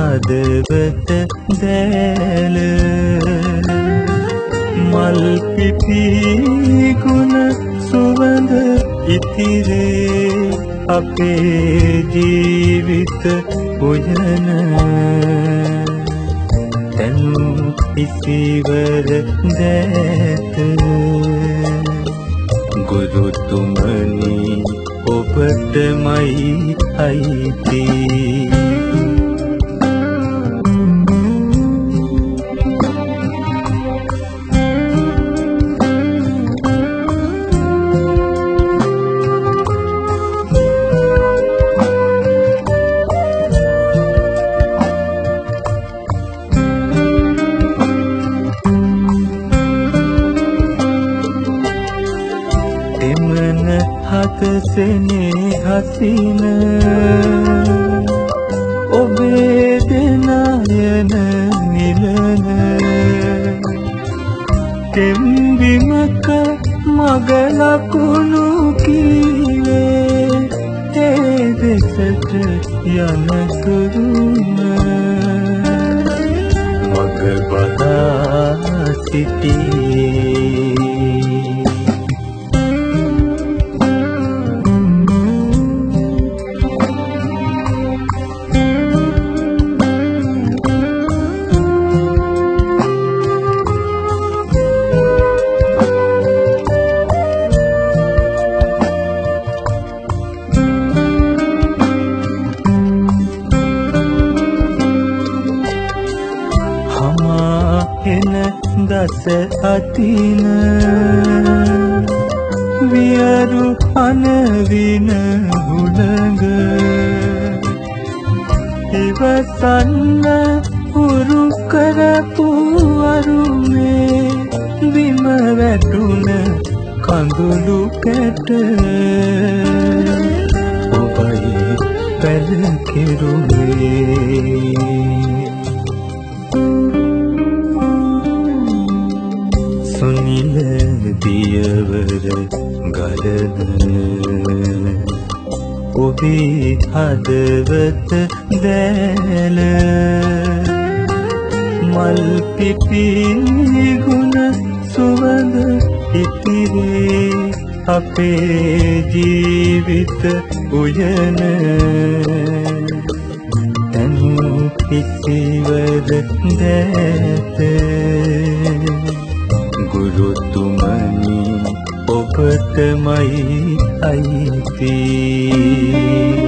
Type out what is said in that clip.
හදවත දැල මල් පිපි ගුණ සුවඳ ඉතිරේ අපේ ජීවිත උයන තනු ඉසිවර දැත ගුරුතුමනි ඔබටමයි අයිති එමන හතසනේ හසින ඔබේ දෙනායන නිලන තෙම්බිමක මග ලකුණු කීවේ ඒ දෙසට යන තුරුම මග බලා සිටියේ එන දස අතින වියරු අනවින හුළඟ ඉවසන්න උරු කරපු අරුමේ විම වැටුන කඳුළු කැට ඔබයි පැල කෙරුමේ සුනිල දියවර ගලන ඔබේ හදවත දැල මල් පිපි ගුණ සුවඳ ඉතිරේ අපේ ජීවිත උයන තනු ඉසිවර දැත ගුරුතුමනි ඔබටමයි අයිති